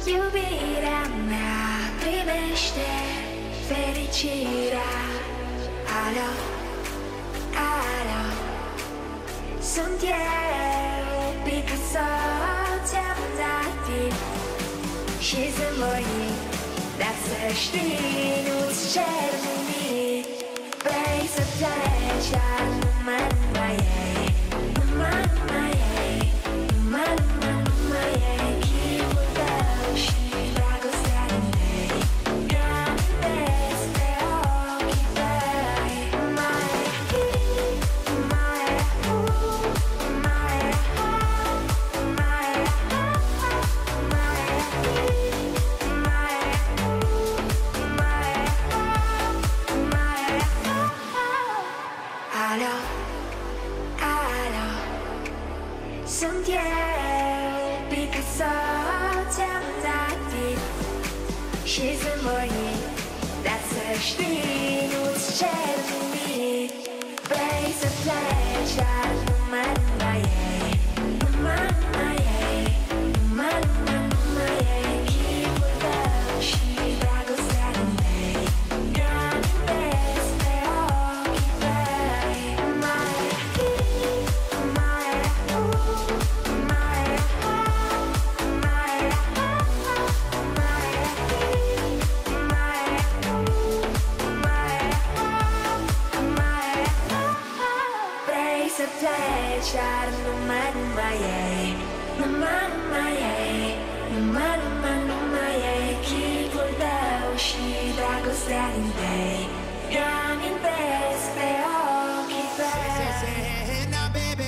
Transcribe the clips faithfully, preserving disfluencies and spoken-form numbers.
Iubirea-mea primește fericirea. Alo, alo, sunt eu, Picasso, ți-am dat timp și zâmbăit, dar să știi, nu-ți cer nimic. Vrei să pleci, dar numai, numai ei, numai, numai ei, numai, numai, numai ei, chipul tău și dragostea din ei. Gândesc pe ochii tăi, mai mai mai mai Alo, alo, sunt eu, Picasso, ți-am dat timp și zâmbăit, dar să știi, nu-ți cer nimic. Vrei să pleci, dar numai, numai ei, numai, numai ei, numai, numai, numai ei, chipul tău și dragostea din ei. Gândesc pe ochii tăi, mai mai mai mai Vrei să pleci, dar numai, numai ei, numai, numai ei, numai, numai, numai ei, chipul tău și dragostea din tei. Gândesc pe ochii tăi. Say, say, say, hey, hey, now, baby.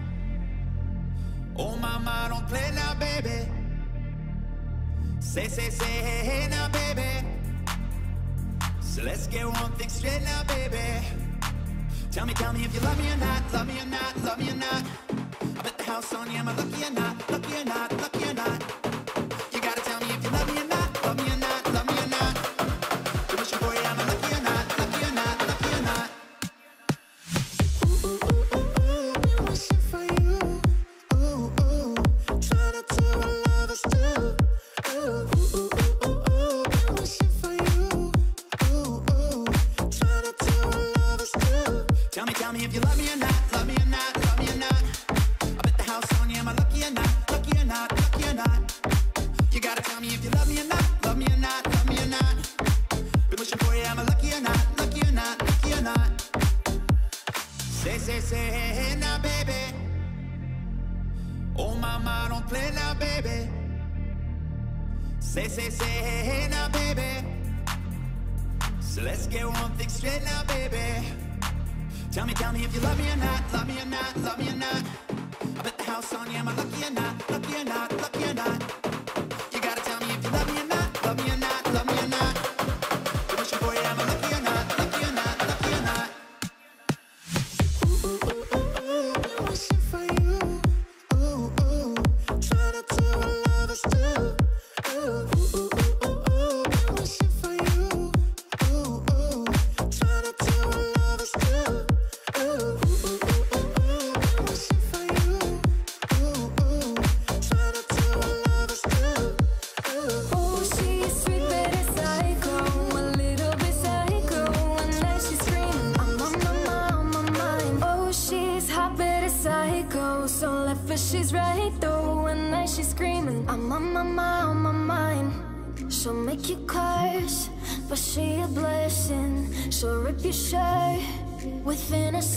Oh, mama, don't play now, baby. Say, say, say, hey, hey, now, baby. So let's get one thing straight now, baby. Tell me, tell me if you love me or not, love me or not, love me or not. I bet the house on you, am I lucky or not, lucky or not, lucky or not? You gotta tell me if you love me or not, love me or not, love me or not. Been wishing for you, am I lucky or not, lucky or not, lucky or not? Ooh, ooh, ooh, ooh, ooh, been wishing for you. Ooh, ooh, trying to do what lovers do. Ooh, ooh, ooh, ooh, ooh, ooh, been wishing for you. Ooh, ooh, trying to do what lovers do. Tell me, tell me if you love me or not, love me or not, love me or not. I bet the house on you, am I lucky or not, lucky or not, lucky or not? You gotta tell me if you love me or not, love me or not, love me or not. Been wishing for you, am I lucky or not, lucky or not, lucky or not? Say, say, say, hey, hey, now, baby. Oh, mama, don't play now, baby. Say, say, say, hey, hey, now, baby. So let's get one thing straight now, baby. Tell me, tell me if you love me or not, love me or not, love me or not. I bet the house on you, am I lucky or not, lucky or not, lucky or not? You gotta tell me if you love me or not, love me or not, love me or not. Been wishing for you, am I lucky or not, lucky or not, lucky or not? Ooh, ooh, ooh, ooh, ooh, been wishing for you. Ooh, ooh, trying to do what lovers do. Ooh, ooh, ooh, ooh, ooh, ooh, been wishing for you. Ooh, ooh, trying to do what lovers do. Ooh, ooh, ooh, ooh, ooh, ooh, been wishing for you. Ooh, ooh, trying to do what lovers do. Ooh. Oh, she's sweet but a psycho, a little bit psycho. One night she's screaming, I'm on my mind, on my mind. Oh, she's hot but a psycho, so left but she's right though. One night she's screaming, I'm on my mind, on my mind. She'll make you curse, but she a blessing. She'll rip your shirt within a